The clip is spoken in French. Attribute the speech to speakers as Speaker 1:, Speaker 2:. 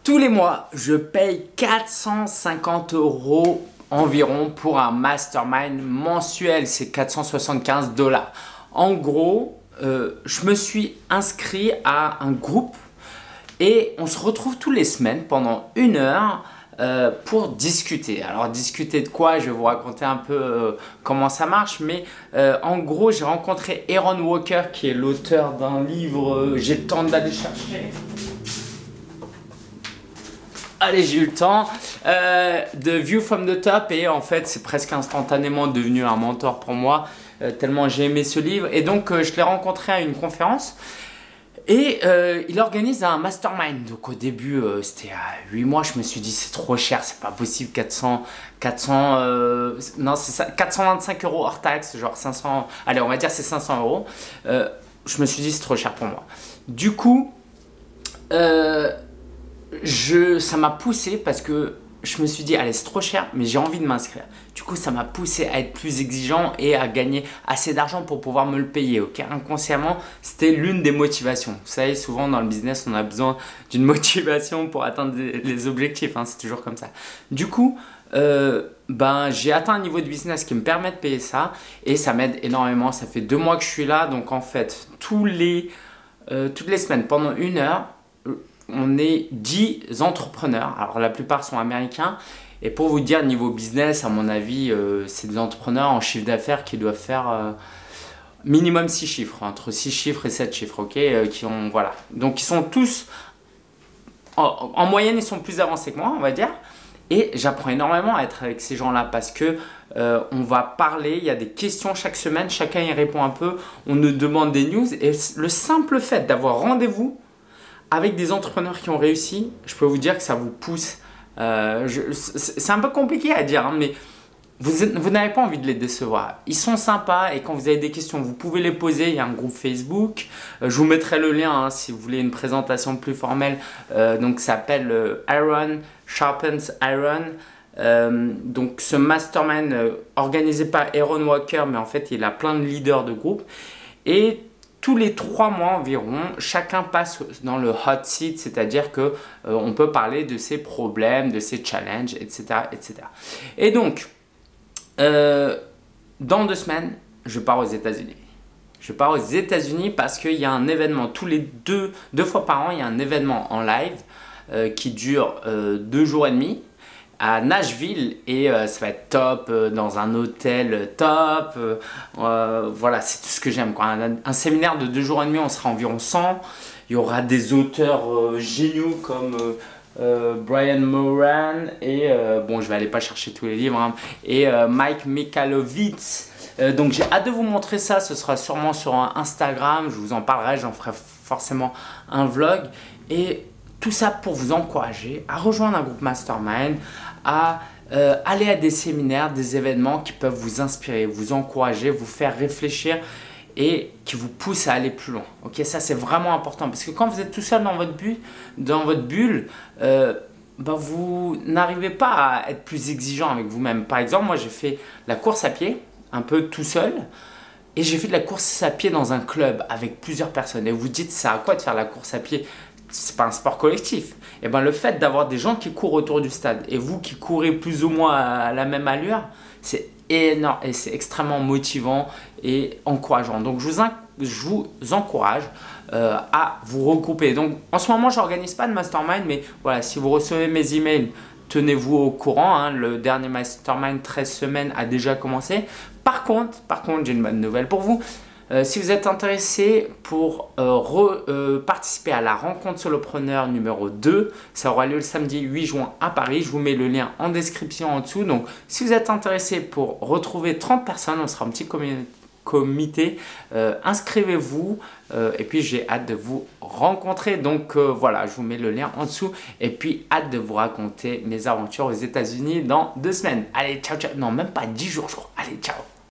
Speaker 1: Tous les mois, je paye 450 € environ pour un mastermind mensuel. C'est 475 $. En gros, je me suis inscrit à un groupe et on se retrouve tous les semaines pendant 1 heure pour discuter. Alors discuter de quoi? Je vais vous raconter un peu comment ça marche, mais en gros j'ai rencontré Aaron Walker qui est l'auteur d'un livre, j'ai le temps d'aller chercher. Allez, j'ai eu le temps, The View from the Top, et en fait c'est presque instantanément devenu un mentor pour moi, tellement j'ai aimé ce livre. Et donc je l'ai rencontré à une conférence et il organise un mastermind. Donc au début c'était à 8 mois, je me suis dit c'est trop cher, c'est pas possible, 425 € hors taxe, genre 500, allez on va dire c'est 500 €. Je me suis dit c'est trop cher pour moi. Du coup ça m'a poussé parce que je me suis dit allez c'est trop cher mais j'ai envie de m'inscrire. Du coup ça m'a poussé à être plus exigeant et à gagner assez d'argent pour pouvoir me le payer. Ok, inconsciemment c'était l'une des motivations. Vous savez, souvent dans le business on a besoin d'une motivation pour atteindre les objectifs, hein, c'est toujours comme ça. Du coup j'ai atteint un niveau de business qui me permet de payer ça et ça m'aide énormément. Ça fait 2 mois que je suis là, donc en fait toutes les semaines pendant 1 heure on est 10 entrepreneurs. Alors la plupart sont américains. Et pour vous dire, niveau business, à mon avis, c'est des entrepreneurs en chiffre d'affaires qui doivent faire minimum 6 chiffres, entre 6 chiffres et 7 chiffres, ok, voilà. Donc ils sont tous, en moyenne, ils sont plus avancés que moi, on va dire. Et j'apprends énormément à être avec ces gens-là parce que on va parler, il y a des questions chaque semaine, chacun y répond un peu, on nous demande des news. Et le simple fait d'avoir rendez-vous avec des entrepreneurs qui ont réussi, je peux vous dire que ça vous pousse. C'est un peu compliqué à dire, hein, mais vous n'avez pas envie de les décevoir. Ils sont sympas et quand vous avez des questions, vous pouvez les poser. Il y a un groupe Facebook. Je vous mettrai le lien hein, si vous voulez une présentation plus formelle. Donc, ça s'appelle Iron Sharpens Iron. Donc, ce mastermind organisé par Aaron Walker, mais en fait, il a plein de leaders de groupe. Et tous les 3 mois environ, chacun passe dans le hot seat, c'est-à-dire que on peut parler de ses problèmes, de ses challenges, etc. etc. Et donc, dans 2 semaines, je pars aux États-Unis. Je pars aux États-Unis parce qu'il y a un événement, tous les deux fois par an, il y a un événement en live qui dure 2 jours et demi. À Nashville et ça va être top, dans un hôtel top, voilà, c'est tout ce que j'aime. Un séminaire de 2 jours et demi, on sera environ 100. Il y aura des auteurs géniaux comme Brian Moran et bon, je vais aller pas chercher tous les livres, hein, et Mike Michalowicz. Donc j'ai hâte de vous montrer ça, ce sera sûrement sur Instagram, je vous en parlerai, j'en ferai forcément un vlog. Et tout ça pour vous encourager à rejoindre un groupe mastermind, à aller à des séminaires, des événements qui peuvent vous inspirer, vous encourager, vous faire réfléchir et qui vous poussent à aller plus loin. Ok, ça c'est vraiment important parce que quand vous êtes tout seul dans votre bulle, vous n'arrivez pas à être plus exigeant avec vous-même. Par exemple, moi j'ai fait la course à pied un peu tout seul. Et j'ai fait de la course à pied dans un club avec plusieurs personnes. Et vous dites, ça à quoi de faire la course à pied? C'est pas un sport collectif. Et ben le fait d'avoir des gens qui courent autour du stade et vous qui courez plus ou moins à la même allure, c'est énorme et c'est extrêmement motivant et encourageant. Donc je vous encourage à vous regrouper. Donc en ce moment, je n'organise pas de mastermind, mais voilà, si vous recevez mes emails, tenez-vous au courant, hein, le dernier mastermind 13 semaines a déjà commencé. Par contre, j'ai une bonne nouvelle pour vous. Si vous êtes intéressé pour participer à la rencontre solopreneur numéro 2, ça aura lieu le samedi 8 juin à Paris. Je vous mets le lien en description en dessous. Donc, si vous êtes intéressé pour retrouver 30 personnes, on sera un petit comité, inscrivez-vous et puis j'ai hâte de vous rencontrer. Donc voilà, je vous mets le lien en dessous et puis hâte de vous raconter mes aventures aux États-Unis dans 2 semaines. Allez, ciao, ciao. Non, même pas 10 jours, je crois. Allez, ciao.